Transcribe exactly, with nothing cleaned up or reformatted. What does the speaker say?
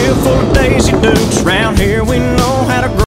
field full of Daisy Dukes. Round here we know how to grow.